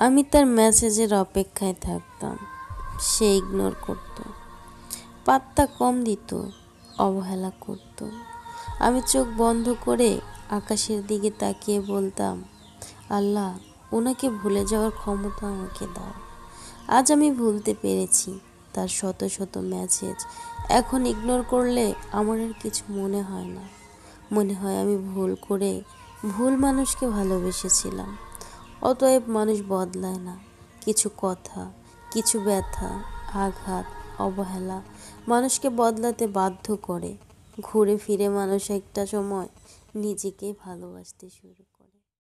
আমি তার মেসেজের অপেক্ষায় থাকতাম। সে ইগনোর করত, পাত্তা কম দিত, অবহেলা করত। আমি চোখ বন্ধ করে আকাশের দিকে তাকিয়ে বলতাম, আল্লাহ, ওনাকে ভুলে যাওয়ার ক্ষমতা আমাকে দাও। আজ আমি ভুলতে পেরেছি তার শত শত মেসেজ। এখন ইগনোর করলে আমার আর কিছু মনে হয় না। মনে হয় আমি ভুল করে ভুল মানুষকে ভালোবেসেছিলাম। অতএব মানুষ বদলায় না। কিছু কথা, কিছু ব্যথা, আঘাত, অবহেলা মানুষকে বদলাতে বাধ্য করে। ঘুরে ফিরে মানুষ একটা সময় নিজেকেই ভালোবাসতে শুরু করে।